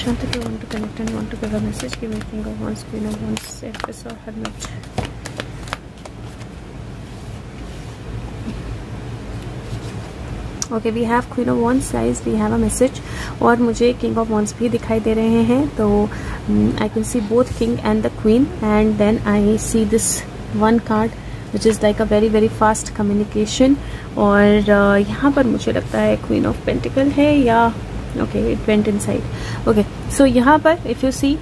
Sushant, if you want to connect and want to give a message, give me King of Wands, Queen of Wands, Empress or Hermit. Okay, we have queen of wands guys, we have a message. और मुझे king of wands भी दिखाई दे रहे हैं. तो I can see both king and the queen, and then I see this one card which is like a very very fast communication. और यहाँ पर मुझे लगता है क्वीन ऑफ पेंटिकल है, या okay it went inside. Okay, so यहाँ पर if you see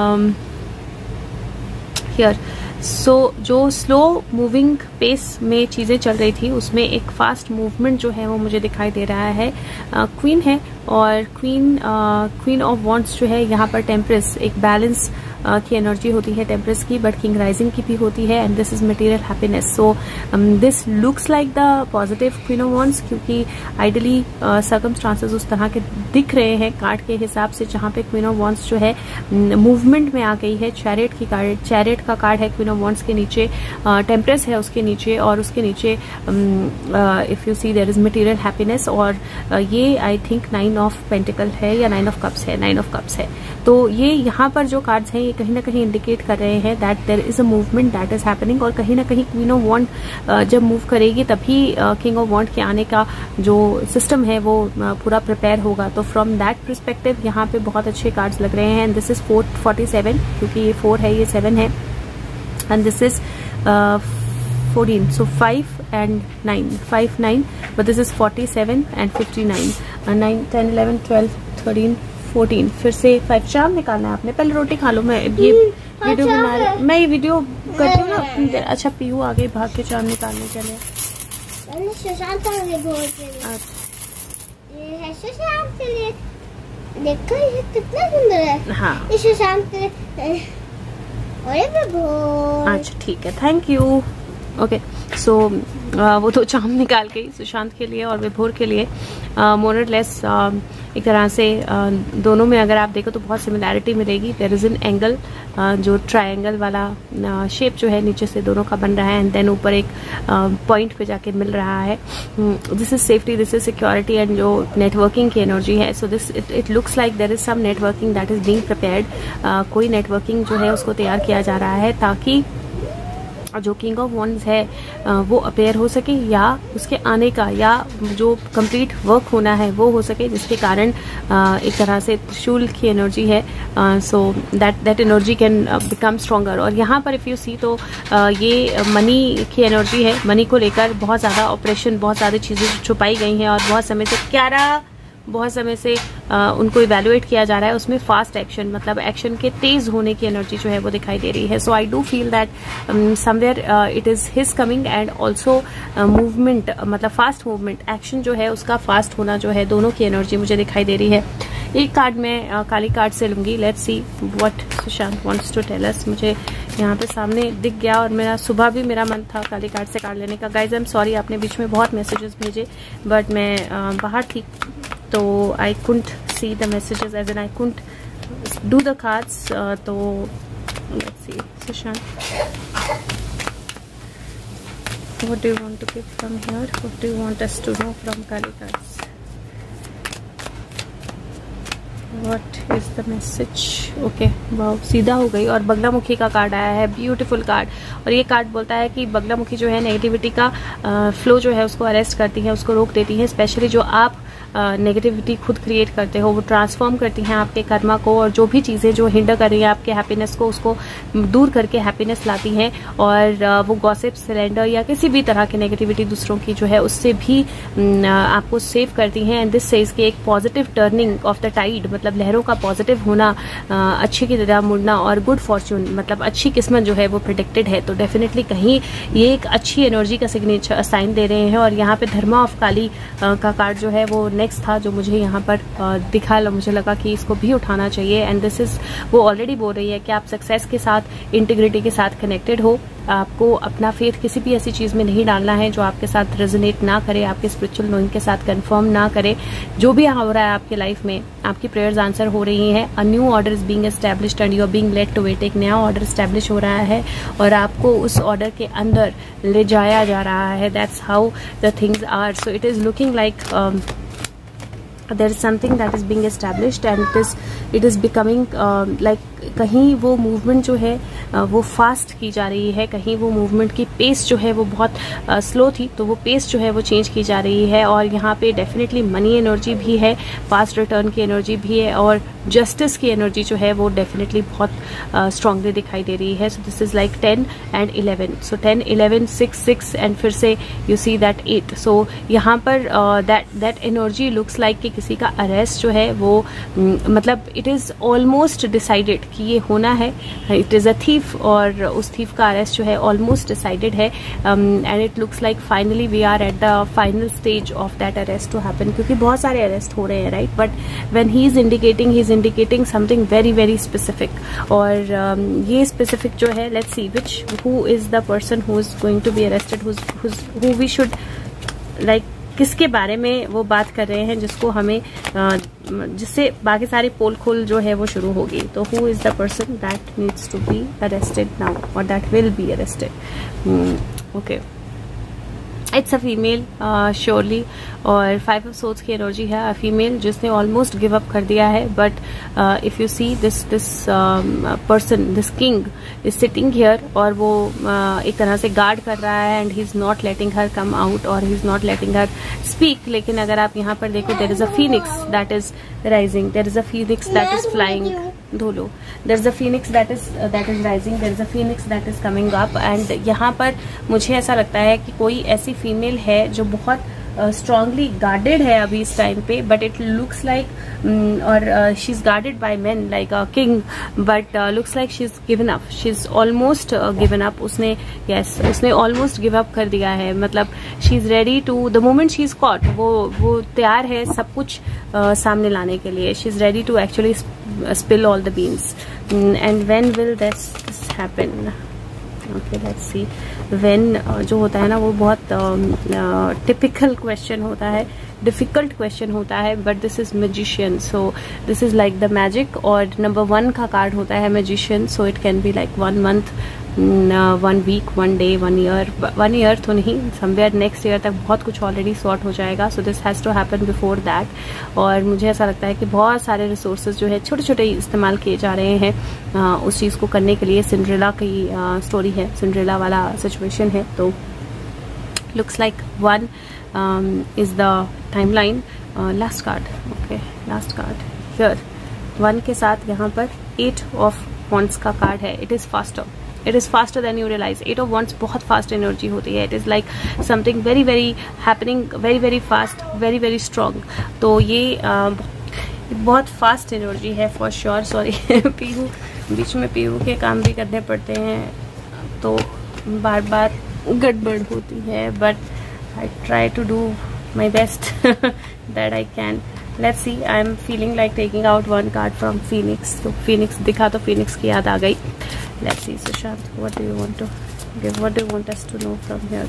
here, so जो स्लो मूविंग पेस में चीज़ें चल रही थी उसमें एक फास्ट मूवमेंट जो है वो मुझे दिखाई दे रहा है. क्वीन है, और क्वीन ऑफ वॉन्ड्स जो है यहाँ पर टेम्परेस, एक बैलेंस की एनर्जी होती है टेम्परेस की, बट किंग राइजिंग की भी होती है. And this is material happiness. So this looks like the positive queen of wands, क्योंकि आइडली सर्कमस्टांसेस उस तरह के दिख रहे हैं कार्ड के हिसाब से, जहाँ पे क्वीन ऑफ वॉन्ड्स जो है मूवमेंट में आ गई है. चैरियट का कार्ड है क्वीन ऑफ वॉन्ड्स के नीचे, टेम्परेस है उसके नीचे, और उसके नीचे if you see there is material happiness. और ये आई थिंक 9 ऑफ पेंटिकल है या 9 ऑफ कप्स है, 9 ऑफ कप्स है. तो ये यहाँ पर जो कार्ड्स हैं ये कहीं ना कहीं इंडिकेट कर रहे हैं that there is a movement that is happening. और कहीं ना कहीं क्वीन ऑफ वॉन्ड जब मूव करेगी तभी किंग ऑफ वॉन्ड के आने का जो सिस्टम है वो पूरा प्रिपेयर होगा. तो फ्रॉम दैट परस्पेक्टिव यहाँ पे बहुत अच्छे कार्ड्स लग रहे हैं. एंड दिस इज 47, क्योंकि ये 4 है, ये 7 है, एंड दिस इज 14. सो 5 and 9, 5, 9, but this is 47 and 59, 9, 10, 11, 12, 13, 14. फिर से 5 चार्म निकालना है आपने. पहले रोटी खा लो, मैं ये वीडियो बना रही, मैं ये वीडियो करती हूँ ना. अच्छा, पीहू आ गई भाग के चार्म निकालने के लिए. ये है सुशांत के लिए. देखो ये कितना सुंदर है. हाँ, ये सुशांत के लिए. अच्छा ठीक है, थैंक यू. ओके, सो वो तो चाम निकाल गई सुशांत के लिए और विभोर के लिए. मोर और लेस एक तरह से दोनों में अगर आप देखो तो बहुत सिमिलैरिटी मिलेगी. देयर इज एन एंगल, जो ट्रायंगल वाला शेप जो है नीचे से दोनों का बन रहा है, एंड देन ऊपर एक पॉइंट पे जाके मिल रहा है. This is safety, this is security, and जो नेटवर्किंग की एनर्जी है. So this it looks like there is some networking that is being prepared. कोई नेटवर्किंग जो है उसको तैयार किया जा रहा है ताकि जो किंग ऑफ वॉन्ड्स है वो अपेयर हो सके, या उसके आने का, या जो कंप्लीट वर्क होना है वो हो सके, जिसके कारण एक तरह से त्रिशूल की एनर्जी है. So that energy can become stronger. और यहाँ पर इफ़ यू सी तो ये मनी की एनर्जी है. मनी को लेकर बहुत ज़्यादा ऑपरेशन, बहुत सारी चीज़ें छुपाई गई हैं और बहुत समय से उनको इवेल्युएट किया जा रहा है. उसमें फास्ट एक्शन, मतलब एक्शन के तेज होने की एनर्जी जो है वो दिखाई दे रही है. So I do feel that somewhere it is his coming, and also movement, मतलब फास्ट मूवमेंट, एक्शन जो है उसका फास्ट होना जो है, दोनों की एनर्जी मुझे दिखाई दे रही है. एक कार्ड मैं काली कार्ड से लूंगी. Let's see what Sushant wants to tell us. मुझे यहाँ पे सामने दिख गया, और मेरा सुबह भी मेरा मन था काली कार्ड से कार्ड लेने का. गाइज आई एम सॉरी, आपने बीच में बहुत मैसेजेस भेजे, बट मैं बाहर थी, तो I couldn't see the messages, as in I couldn't do the cards. तो let's see, Sushant, what do you want to give from here? What do you want us to know from Kali cards? What is the message? Okay, वाह, सीधा हो गई. और बगलामुखी का card आया है, beautiful card. और ये कार्ड बोलता है कि बगलामुखी जो है नेगेटिविटी का फ्लो जो है उसको अरेस्ट करती है, उसको रोक देती है. स्पेशली जो आप नेगेटिविटी खुद क्रिएट करते हो वो ट्रांसफॉर्म करती हैं आपके कर्मा को, और जो भी चीज़ें जो हिंडर कर रही हैं आपके हैप्पीनेस को, उसको दूर करके हैप्पीनेस लाती हैं. और वो गॉसिप, सरेंडर या किसी भी तरह की नेगेटिविटी दूसरों की जो है उससे भी आपको सेव करती हैं. एंड दिस सेज कि एक positive turning of the tide, मतलब लहरों का पॉजिटिव होना, अच्छे की तरह मुड़ना, और गुड फॉर्च्यून, मतलब अच्छी किस्मत जो है वो प्रिडिक्टेड है. तो डेफिनेटली कहीं ये एक अच्छी एनर्जी का सिग्नेचर साइन दे रहे हैं. और यहाँ पे धर्मा ऑफ काली का कार्ड जो है वो नेक्स्ट था जो मुझे यहाँ पर दिखा. मुझे लगा कि इसको भी उठाना चाहिए. एंड दिस इज, वो ऑलरेडी बोल रही है कि आप सक्सेस के साथ, इंटीग्रिटी के साथ कनेक्टेड हो. आपको अपना फेथ किसी भी ऐसी चीज में नहीं डालना है जो आपके साथ रेजोनेट ना करे, आपके स्पिरिचुअल नोइंग के साथ कंफर्म ना करे. जो भी हो रहा है आपके लाइफ में, आपकी प्रेयर्स आंसर हो रही हैं. A new order is being established and you are being led to it. एक नया ऑर्डर एस्टैब्लिश हो रहा है और आपको उस ऑर्डर के अंदर ले जाया जा रहा है. That's how the things are. So it is looking like there is something that is being established and it is becoming like कहीं वो मूवमेंट जो है वो फास्ट की जा रही है, कहीं वो मूवमेंट की पेस जो है वो बहुत स्लो थी, तो वो पेस जो है वो चेंज की जा रही है। और यहाँ पे डेफिनेटली मनी एनर्जी भी है, फास्ट रिटर्न की एनर्जी भी है, और जस्टिस की एनर्जी जो है वो डेफिनेटली बहुत स्ट्रांगली दिखाई दे रही है। So this is like 10 and 11, so 10 11 6 6 and फिर से यू सी दैट 8। सो यहाँ पर दैट एनर्जी लुक्स लाइक कि किसी का अरेस्ट जो है वो मतलब इट इज ऑलमोस्ट डिसाइडेड कि ये होना है, इट इज अ थीफ, और उस थीफ का अरेस्ट जो है ऑलमोस्ट डिसाइडेड है। And it looks like finally we are at the final stage of that arrest to happen, क्योंकि बहुत सारे अरेस्ट हो रहे हैं, right, but when he is indicating something very very specific. और ये स्पेसिफिक जो है, let's see which who is the person who is going to be arrested, who we should like, किसके बारे में वो बात कर रहे हैं जिसको हमें जिससे बाकी सारी पोल खोल जो है वो शुरू होगी। तो who is the person that needs to be arrested now और that will be arrested. Okay, it's a female surely, और 5 ऑफ सोर्ड्स की एनर्जी है, अ फीमेल जिसने ऑलमोस्ट गिव अप कर दिया है। But if you see this person, this king is sitting here, और वो एक तरह से गार्ड कर रहा है, and he is not letting her come out और ही is not letting her speak. लेकिन अगर आप यहाँ पर देखो, there is a phoenix that is rising, there is a phoenix that is flying, धोलो, there is a phoenix that is rising, there is a phoenix that is coming up. And यहाँ पर मुझे ऐसा लगता है कि कोई ऐसी फीमेल है जो बहुत स्ट्रांगली गार्डेड है अभी इस टाइम पे, बट इट लुक्स लाइक, और she is guarded by men like a king, but looks like she is given up, she is almost given up. उसने ऑलमोस्ट गिव अप कर दिया है, मतलब she is ready to, the moment she is caught, वो तैयार है सब कुछ सामने लाने के लिए। She is ready to actually spill all the beans. And when will this happen? Okay, let's see. When जो होता है ना, वो बहुत टिपिकल क्वेश्चन होता है, डिफिकल्ट क्वेश्चन होता है, but this is magician, so this is like the magic. और नंबर 1 का कार्ड होता है magician, so it can be like 1 month, 1 week, 1 day, 1 year, 1 year तो नहीं, समवेयर नेक्स्ट ईयर तक बहुत कुछ ऑलरेडी सॉर्ट हो जाएगा। So this has to happen before that. और मुझे ऐसा लगता है कि बहुत सारे रिसोर्सेज जो है छोटे छोटे इस्तेमाल किए जा रहे हैं उस चीज़ को करने के लिए। सिंड्रेला की स्टोरी है, सिंड्रेला वाला सिचुएशन है। तो looks like 1 is the timeline. Last card, okay, last card here 1 के साथ यहाँ पर 8 ऑफ वॉन्ड्स का कार्ड है। It is faster, it is faster than you realize. 8 of wands बहुत फास्ट एनर्जी होती है, it is like something very very happening, very very fast, very very strong. तो ये बहुत फास्ट एनर्जी है for sure. Sorry Pihu, बीच में पीहू के काम भी करने पड़ते हैं तो बार बार गड़बड़ होती है, but I try to do my best that I can. Let's see, I'm feeling like taking out 1 card from Phoenix. तो Phoenix दिखा तो Phoenix की याद आ गई। Let's see, Sushant, what do you want to give? What do you want us to know from here?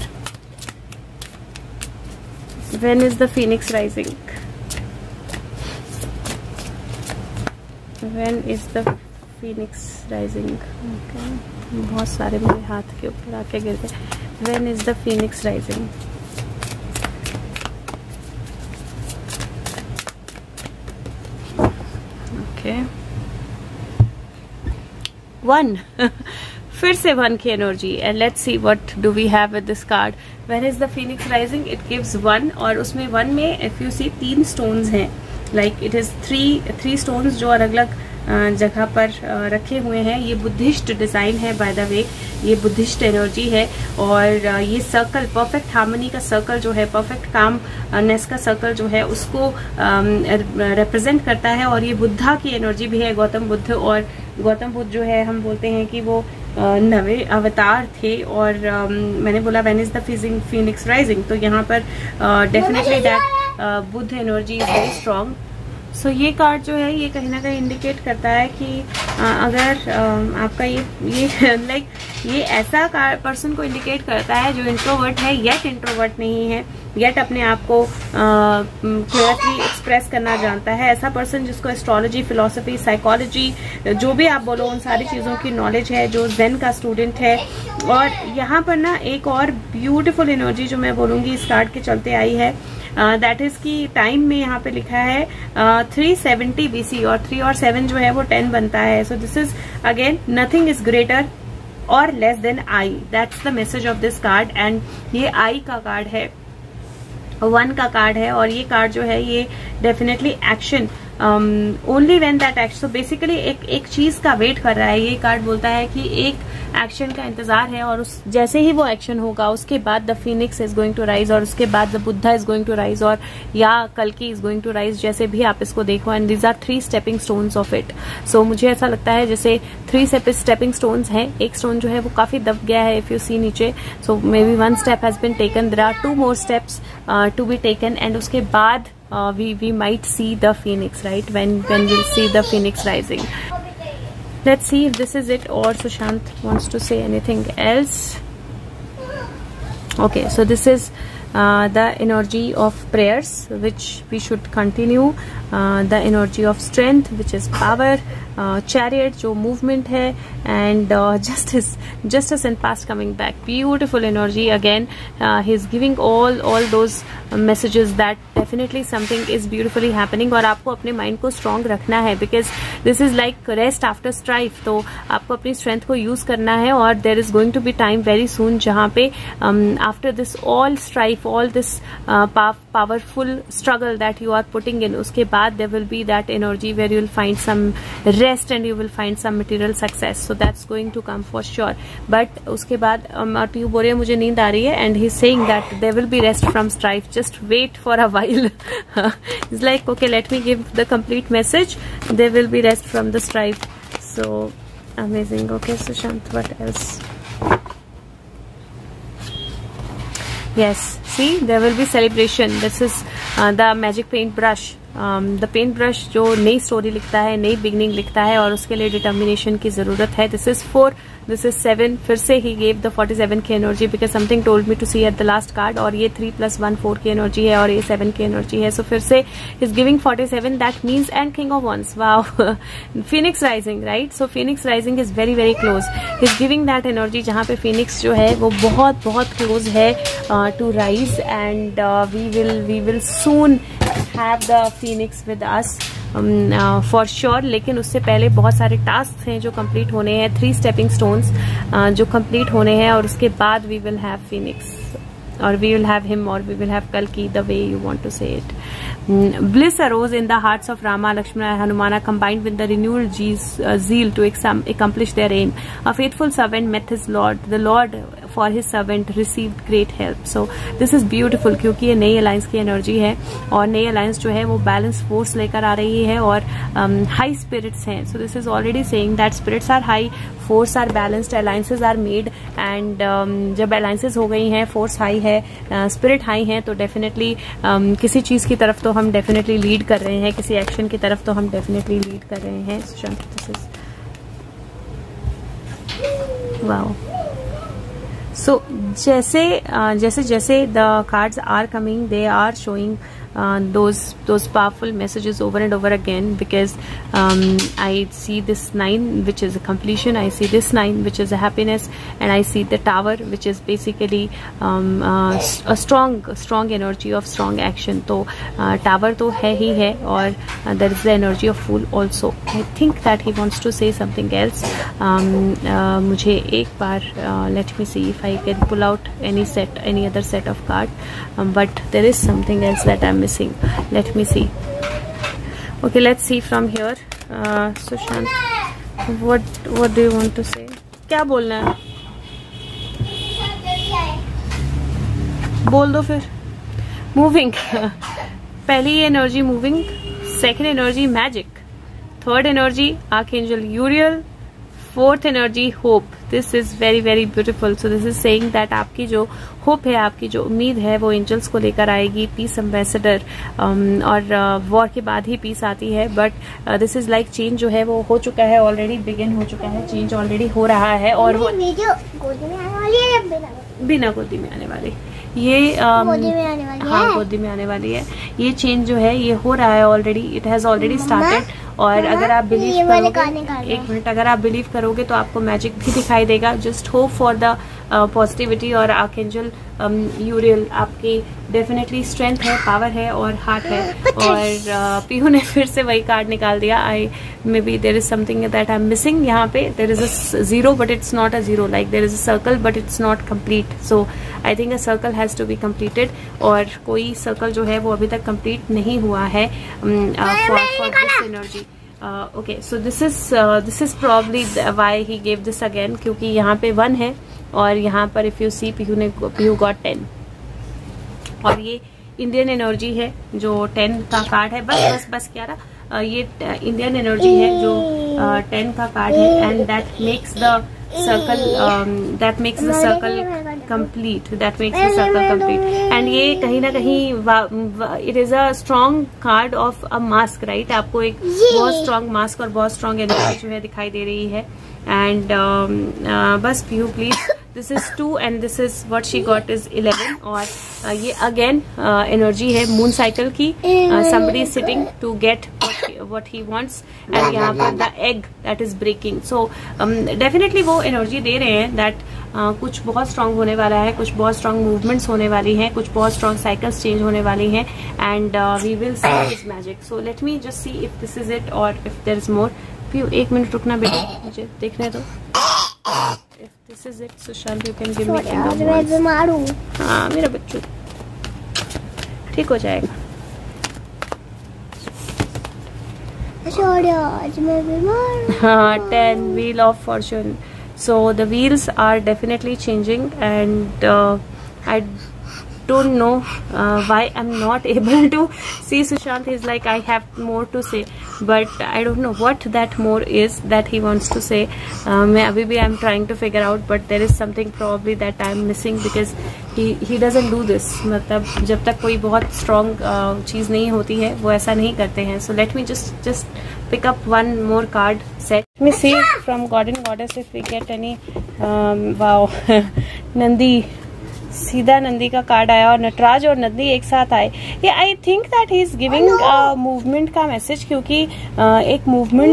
When is the Phoenix rising? When is the Phoenix rising? Okay, बहुत सारे मेरे हाथ के ऊपर आके गिर गए। When is the Phoenix rising? Okay. 1 फिर से 1 की energy. And let's see what do we have with this card. When is the phoenix rising? It gives 1, और उसमें 1 में इफ यू सी 3 स्टोन्स हैं, लाइक इट इज 3 स्टोन्स जो अलग अलग जगह पर रखे हुए हैं। ये बुद्धिस्ट डिजाइन है बाय द वे, ये बुद्धिस्ट एनर्जी है। और ये सर्कल, परफेक्ट हार्मनी का सर्कल जो है, परफेक्ट कामनेस का सर्कल जो है, उसको रिप्रेजेंट करता है। और ये बुद्धा की एनर्जी भी है, गौतम बुद्ध। और गौतम बुद्ध जो है, हम बोलते हैं कि वो 9वें अवतार थे। और मैंने बोला when is the phoenix rising, तो यहाँ पर definitely that Buddha energy is very strong. So ये कार्ड जो है, ये कहीं ना कहीं इंडिकेट करता है कि अगर आपका ये लाइक ये ऐसा पर्सन को इंडिकेट करता है जो इंट्रोवर्ट है येट इंट्रोवर्ट नहीं है, येट अपने आप को क्लियरली एक्सप्रेस करना जानता है। ऐसा पर्सन जिसको एस्ट्रोलॉजी, फिलॉसफी, साइकोलॉजी, जो भी आप बोलो उन सारी चीज़ों की नॉलेज है, जो ज़ेन का स्टूडेंट है। और यहाँ पर ना एक और ब्यूटीफुल एनर्जी जो मैं बोलूँगी इस कार्ड के चलते आई है, दैट इज की टाइम में यहाँ पे लिखा है 370 BC, और 3 और 7 जो है वो 10 बनता है। So this is again nothing is greater और less than I, that's the message of this card. And ये आई का कार्ड है, 1 का कार्ड है, और ये कार्ड जो है ये definitely action, only when that action, so basically एक चीज का वेट कर रहा है। ये कार्ड बोलता है कि एक एक्शन का इंतजार है, और उस जैसे ही वो एक्शन होगा उसके बाद the phoenix is going to rise, और उसके बाद the Buddha is going to rise, और या कल्कि इज गोइंग टू राइज, जैसे भी आप इसको देखो। And these are 3 stepping stones of it. So मुझे ऐसा लगता है जैसे 3 स्टेपिंग स्टोन्स हैं। एक स्टोन जो है वो काफी दब गया है इफ यू सी नीचे, so may be 1 step has been taken, there are 2 more steps to be taken, and उसके बाद we might see the phoenix, right, when we'll see the phoenix rising. Let's see if this is it, or Sushant wants to say anything else. Okay, so this is the energy of prayers which we should continue, the energy of strength which is power, chariot जो movement है, and justice and past coming back, beautiful energy again. He is giving all those messages that definitely something is beautifully happening, और आपको अपने mind को strong रखना है, because this is like rest after strife. तो आपको अपनी स्ट्रेंथ को यूज करना है, और there is going to be time very soon जहाँ पे after this all strife, all this powerful struggle that you are putting in, उसके बाद there will be that energy where you will find some rest and you will find some material success. So that's going to come for sure. But उसके बाद you बोल रहे हैं मुझे नींद आ रही है, and he is saying that there will be rest from strife, just wait for a while. It's like, okay, let me give the complete message, there will be rest from the strife. So amazing. Okay, Sushant, what else? Yes, see, there will be celebration. This is the magic paint brush. The paint brush जो नई story लिखता है, नई beginning लिखता है, और उसके लिए डिटर्मिनेशन की जरूरत है। दिस इज 4, दिस इज 7, फिर से ही गेव द 47 की energy, because something told me to see at the last card, और ये 3 + 1 4 की एनर्जी है, और ये 7 की एनर्जी है। सो फिर से is giving 47, that means, and king of wands, wow, phoenix rising, right. So phoenix rising is very very close, is giving that energy जहाँ पे फिनिक्स जो है वो बहुत बहुत क्लोज है to rise, and we will soon have the phoenix with us for sure। लेकिन उससे पहले बहुत सारे टास्क हैं जो कंप्लीट होने हैं, 3 स्टेपिंग स्टोन्स जो कंप्लीट होने हैं, और उसके बाद we will have phoenix, or we will have him, or we will have Kalki, the way you want to say it. Bliss arose in the hearts of Rama, Lakshmana and Hanumana, combined with the renewed zeal to accomplish their aim. A faithful servant met his Lord. The Lord for his servant received great help. So this is beautiful, क्योंकि ये नई alliance की energy है, और नई alliance जो है वो बैलेंस फोर्स लेकर आ रही है, और हाई स्पिरिट्स हैं। So this is already saying that spirits are high, force are balanced, alliances are made, and जब अलायंसेज हो गई हैं, फोर्स हाई है, स्पिरिट हाई है, तो डेफिनेटली किसी चीज की तरफ तो हम डेफिनेटली लीड कर रहे हैं, किसी एक्शन की तरफ तो हम डेफिनेटली लीड कर रहे हैं। वाओ। सो जैसे the cards are coming, they are showing those powerful messages over and over again, because I see this 9 which is a completion, I see this 9 which is a happiness, and I see the tower which is basically a strong energy of strong action. तो tower तो है ही है, और there is the energy of fool also. I think that he wants to say something else. मुझे एक बार let me see if I can pull out any other set of card, but there is something else that I'm missing. Let me see. Okay, let's see from here. Sushant, what do you want to say? क्या बोलना है? बोल दो फिर। Moving. पहली energy moving, second energy magic, third energy archangel Uriel, fourth energy hope. This is very very beautiful. So this is saying that आपकी जो hope है, आपकी जो उम्मीद है, वो एंजल्स को लेकर आएगी. पीस एम्बेसडर, और वॉर के बाद ही पीस आती है. But this is like change जो है वो हो चुका है, ऑलरेडी बिगिन हो चुका है, चेंज ऑलरेडी हो रहा है. और वो गोदी में आने वाली है या बिना गोदी में आने वाली. ये गोदी में आने वाली है। हाँ, गोदी में आने वाली है। ये चेंज जो है ये हो रहा है already, it has already started. और अगर आप बिलीव करोगे, एक मिनट, अगर आप बिलीव करोगे तो आपको मैजिक भी दिखाई देगा। Just hope for the positivity. और आर्कएंजल यूरियल आपकी डेफिनेटली स्ट्रेंथ है, पावर है और हार्ट है। और पीहू ने फिर से वही कार्ड निकाल दिया। I may be there is something that I am missing. यहाँ पे there is a zero but it's not a zero, like there is a circle but it's not complete. So I think a circle has to be completed. और कोई circle जो है वो अभी तक complete नहीं हुआ है for this energy. Okay, so this is probably why he gave this again, क्योंकि यहाँ पे 1 है और यहाँ पर if you see Pihu got 10। और ये इंडियन एनर्जी है जो 10 का कार्ड है। बस क्या ये इंडियन एनर्जी है जो 10 का कार्ड है। And that makes the circle complete, and ये कहीं ना कहीं it is a strong card of a mask, right. आपको एक बहुत स्ट्रॉन्ग मास्क और बहुत स्ट्रॉन्ग एनर्जी जो है दिखाई दे रही है। एंड बस Pihu please, this is 2 and this is what she got is 11। और ये अगेन एनर्जी है मून साइकिल की। somebody is sitting to get what he wants and यहाँ पर the egg that is breaking. So definitely वो energy दे रहे हैं that कुछ बहुत स्ट्रांग होने वाला है, कुछ बहुत स्ट्रांग मूवमेंट्स होने वाली हैं, कुछ बहुत स्ट्रांग साइकिल्स चेंज होने वाली हैं। And we will see this magic. So let me just see if this is it और इफ देयर इज मोर। एक मिनट रुकना बेटा, मुझे देखने दो। If this is it, Sushant, you can give me King of Wands. मैं बीमार हूँ। हाँ मेरा बच्चू, ठीक हो जाएगा। आज मैं बीमार हूँ। हाँ, 10 Wheel of Fortune. So the wheels are definitely changing, and I don't know why I'm not able to see Sushant. He's like, I have more to say, but I don't know what that more is that he wants to say. मैं अभी भी I'm trying to figure out, but there is something probably that I'm missing because he doesn't do this. मतलब जब तक कोई बहुत strong चीज़ नहीं होती है वो ऐसा नहीं करते हैं. So let me just pick up one more card set. Let me see from God and Goddess if we get any. Wow, Nandi, सीधा नंदी का कार्ड आया और नटराज और नंदी एक साथ आए। ये I think that he is giving movement का मैसेज, क्योंकि एक मूवमेंट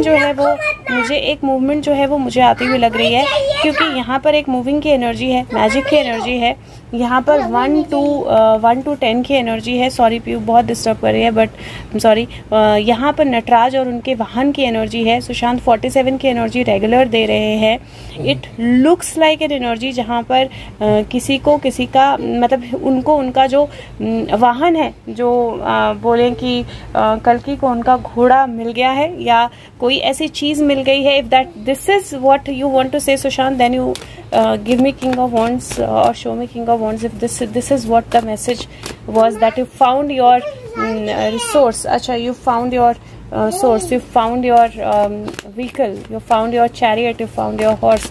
जो है वो मुझे आती हुई लग रही है, क्योंकि यहाँ पर एक मूविंग की एनर्जी है, मैजिक की एनर्जी है। यहाँ पर 1 to 10 की एनर्जी है। सॉरी पीयू, बहुत डिस्टर्ब कर रही है, बट सॉरी। यहाँ पर नटराज और उनके वाहन की एनर्जी है। सुशांत 47 की एनर्जी रेगुलर दे रहे हैं। It looks like an energy जहाँ पर किसी का मतलब उनका जो वाहन है, जो बोले कि कल्कि को उनका घोड़ा मिल गया है या कोई ऐसी चीज मिल गई है। If that this is what you want to say Sushant, then you give me King of Wands or show me King of Wands if this is what the message was, that you found your resource. Acha, you found your source, you found your vehicle, you found your chariot, you found your horse.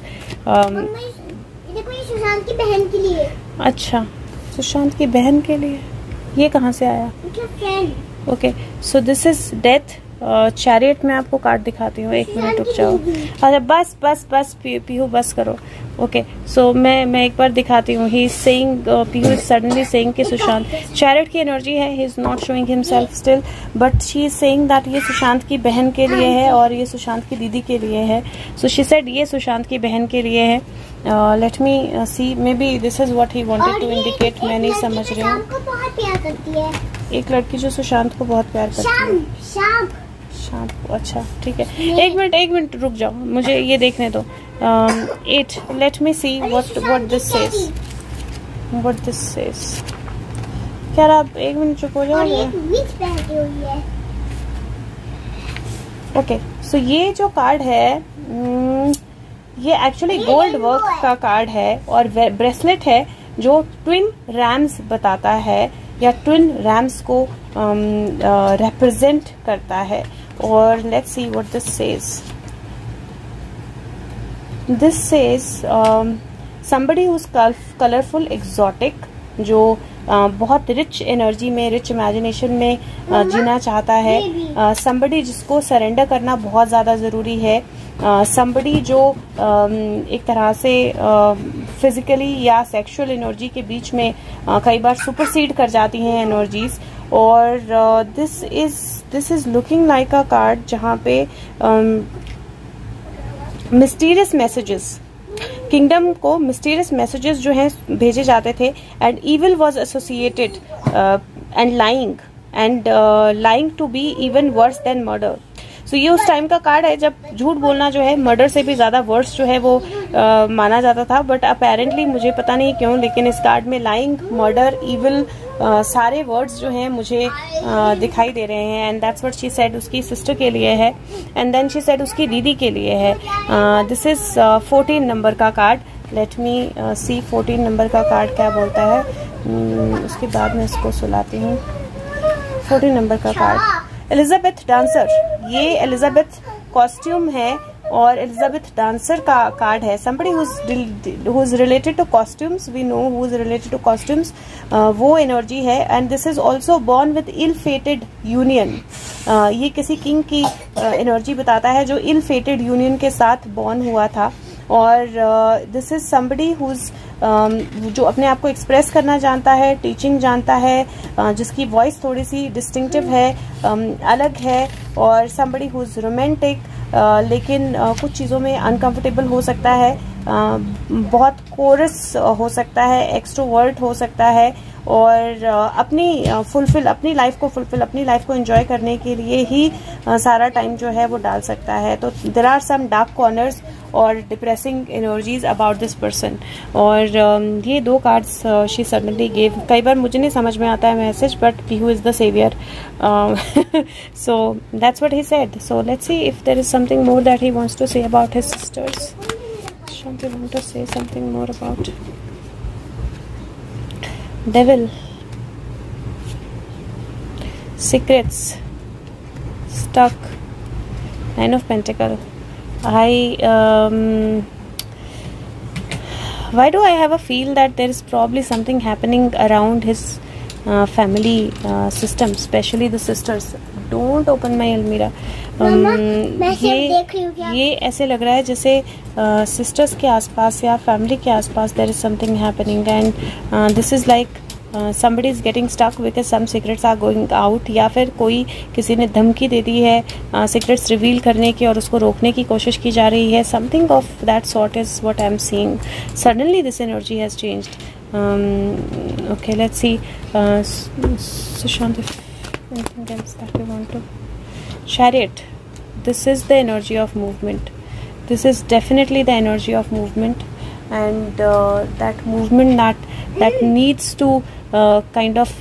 देखो ये सुशांत की बहन के लिए। अच्छा, सुशांत की बहन के लिए ये कहाँ से आया? Okay, so this is death. Chariot में आपको कार्ड दिखाती हूँ, एक मिनट रुक जाओ। अच्छा बस पीहू बस करो। ओके, सो मैं एक बार दिखाती हूँ। He is saying, Pihu is suddenly saying कि सुशांत, चैरियट की एनर्जी है। He is not showing himself still, but she is saying that ये सुशांत की बहन के लिए है और ये सुशांत की दीदी के लिए है। सो शी सेड ये सुशांत की बहन के लिए है। Let me see, may be this is what he wanted to indicate. मैं नहीं समझ रही हूँ। बहुत प्यार करती है एक लड़की जो सुशांत को बहुत प्यार करती है। शाम को। अच्छा ठीक है, एक मिनट रुक जाओ, मुझे ये देखने दो। 8, let me see what this says. क्या आप एक मिनट चुप हो जाओगे? ओके, सो ये जो कार्ड है ये एक्चुअली गोल्ड वर्क का कार्ड है और ब्रेसलेट है जो ट्विन रैम्स बताता है या ट्विन रैम्स को रिप्रेजेंट करता है। और let's see what this says. This says somebody who's colourful, exotic, जो बहुत रिच एनर्जी में, रिच इमेजिनेशन में जीना चाहता है। somebody जिसको सरेंडर करना बहुत ज़्यादा ज़रूरी है। somebody जो एक तरह से फिजिकली या सेक्सुअल एनर्जी के बीच में कई बार सुपरसीड कर जाती हैं एनर्जीज। और this is looking like a card जहाँ पे मिस्टीरियस मैसेजेस, किंगडम को मिस्टीरियस मैसेजेस जो हैं भेजे जाते थे, and evil was associated and lying to be even worse than murder. So ये उस टाइम का कार्ड है जब झूठ बोलना जो है मर्डर से भी ज्यादा वर्स जो है वो माना जाता था। बट अपेरेंटली मुझे पता नहीं क्यों, लेकिन इस कार्ड में लाइंग, मर्डर, इविल सारे वर्ड्स जो हैं मुझे दिखाई दे रहे हैं। And that's what she said, उसकी सिस्टर के लिए है, एंड देन शी सेड उसकी दीदी के लिए है। दिस इज 14 नंबर का card. Let me see 14 number का कार्ड क्या बोलता है। उसके बाद मैं इसको सुलाती हूँ। 14 नंबर का कार्ड एलिजाबेथ डांसर, ये एलिजाबेथ कॉस्ट्यूम है और एलिजाबेथ डांसर का कार्ड है। somebody who's related to costumes, we know who's related to costumes, वो एनर्जी है। And this is also born with ill fated union, ये किसी किंग की एनर्जी बताता है जो इल फेटेड यूनियन के साथ बॉर्न हुआ था। और दिस इज somebody who's जो अपने आप को एक्सप्रेस करना जानता है, टीचिंग जानता है, जिसकी वॉइस थोड़ी सी डिस्टिंक्टिव है, अलग है। और somebody who's romantic, लेकिन कुछ चीज़ों में अनकंफर्टेबल हो सकता है, बहुत कोरस हो सकता है, एक्सट्रोवर्ट हो सकता है, और अपनी लाइफ को एंजॉय करने के लिए ही सारा टाइम जो है वो डाल सकता है। तो there are some dark corners और depressing energies about this person. और ये दो कार्ड्स शी सडनली गेव। कई बार मुझे नहीं समझ में आता है message, but Peehu is the saviour, so that's what he said. So let's see if there is something more that he wants to say about his sisters. Shanti want to say something more about devil, secrets, stuck, Nine of Pentacle. Why do I have a feel that there is probably something happening around his family system, especially the sisters. Don't open my Almira. ये ऐसे लग रहा है जैसे sisters के आसपास या family के आसपास there is something happening, and this is like somebody is getting stuck because some secrets are going out, या फिर कोई किसी ने धमकी दे दी है secrets reveal करने की और उसको रोकने की कोशिश की जा रही है। Something of that sort is what I am seeing. Suddenly this energy has changed. Okay, let's see. Sushant, anything else that we want to? Chariot. This is the energy of movement. This is definitely the energy of movement, and that movement that needs to kind of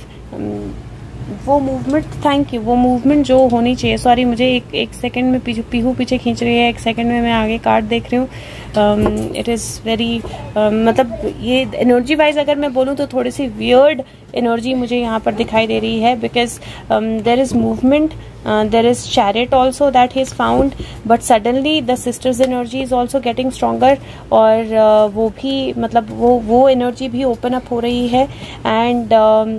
वो movement, thank you, वो movement जो होनी चाहिए। Sorry, मुझे एक second में पीहू पीछे खींच रही है, एक सेकंड में मैं आगे कार्ड देख रही हूँ। इट इज़ वेरी मतलब ये एनर्जी वाइज अगर मैं बोलूँ तो थोड़ी सी वियर्ड एनर्जी मुझे यहाँ पर दिखाई दे रही है, because there is movement, there is chariot also that he is found, but suddenly the sisters energy is also getting stronger, और वो भी मतलब वो energy भी open up हो रही है, and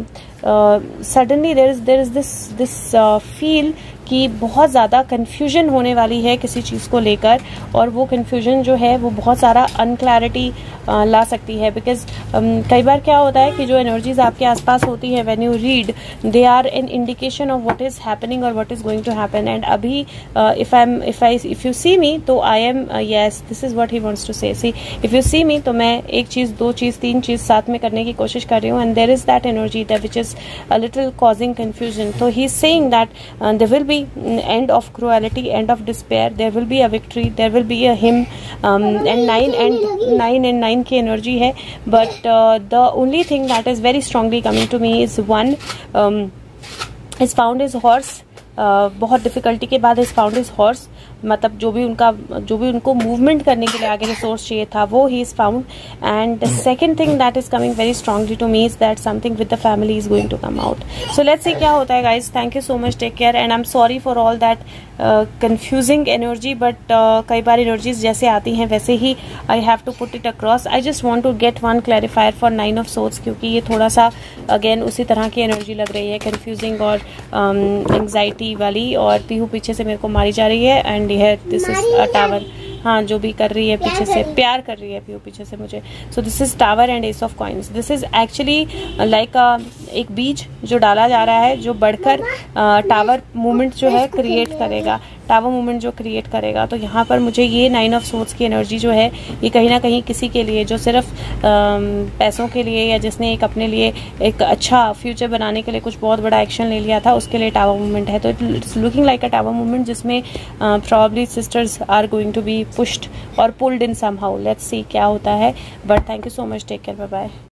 suddenly there is this feel कि बहुत ज़्यादा कन्फ्यूजन होने वाली है किसी चीज़ को लेकर, और वो कन्फ्यूजन जो है वो बहुत सारा अनक्लैरिटी ला सकती है। बिकॉज कई बार क्या होता है कि जो एनर्जीज आपके आसपास होती है, when you read, they are an indication of what is happening और what is going to happen. And अभी इफ यू सी मी तो I am yes, this is what he wants to say. See, if you see me तो मैं एक चीज़, दो चीज़, तीन चीज़ साथ में करने की कोशिश कर रही हूँ, and there is that energy that which is a little causing confusion. तो he is saying that there will end of cruelty, end of despair, there will be a victory, there will be a him, and 9 की energy है, but the only thing that is very strongly coming to me is one, is found his horse, बहुत difficulty के बाद is found his horse, मतलब जो भी उनको movement करने के लिए आगे रिसोर्स चाहिए था वो ही is found. And second thing that is coming very strongly to me is that something with the family is going to come out. So let's see क्या होता है guys. Thank you so much, take care, and I am sorry for all that confusing energy, but कई बार energies जैसे आती हैं वैसे ही I have to put it across. I just want to get one clarifier for 9 of sorts, क्योंकि ये थोड़ा सा अगेन उसी तरह की एनर्जी लग रही है, कंफ्यूजिंग और एंग्जाइटी वाली, और पीहू पीछे से मेरे को मारी जा रही है, and this is a tower. हाँ जो भी कर रही है पीछे से, प्यार कर रही है पीयू पीछे से मुझे। So this is tower and ace of coins. This is actually like एक बीज जो डाला जा रहा है, जो बढ़कर टावर मूवमेंट जो है क्रिएट करेगा, टावर मूवमेंट जो क्रिएट करेगा। तो यहाँ पर मुझे ये 9 ऑफ सोर्ड्स की एनर्जी जो है ये कहीं ना कहीं किसी के लिए जो सिर्फ पैसों के लिए या जिसने एक अपने लिए एक अच्छा फ्यूचर बनाने के लिए कुछ बहुत बड़ा एक्शन ले लिया था, उसके लिए टावर मूवमेंट है। तो it's looking like a tower movement जिसमें probably sisters are going to be pushed और pulled in somehow. Let's see क्या होता है। But thank you so much, take care, bye bye.